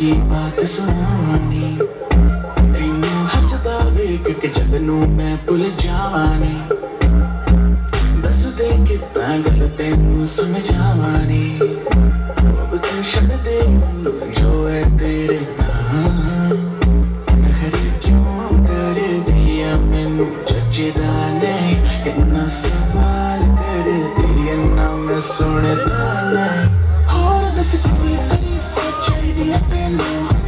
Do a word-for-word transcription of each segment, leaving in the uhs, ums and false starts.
की बात सुनानी तेनू हसदा वेख के जग नू मैं भुल जावानी दस दे कितना गल तेनू समझावानी अब तू छड़ दे मैनू जो है तेरे नाम नखरे क्यों कर दिया मैनू जचदा नहीं इतना सवाल कर दिया ना मैं सुनदा नहीं और दस कोई तारीफ चाहिदी है तेनू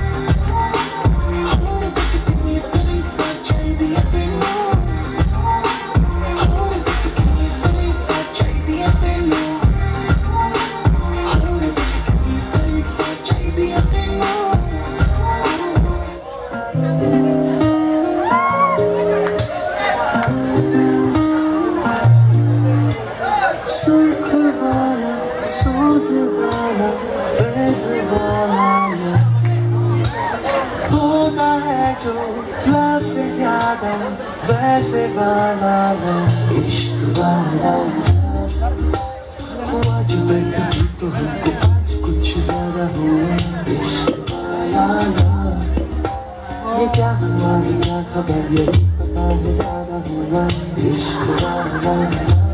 और दस कोई तारीफ चाहिदी है तेनू और दस कोई तारीफ चाहिदी है तेनू और दस कोई तारीफ चाहिदी है तेनू सुर्ख वाला सोज वाला फैज वाला होता है जो लब से ज्यादा वैसे वाला इश्क वाला आज बैठा तो हमको आज कुछ ज्यादा हुआ इश्क वाला ये क्या हुआ ये क्या खबर यही पता है ज्यादा हुआ इश्क वाला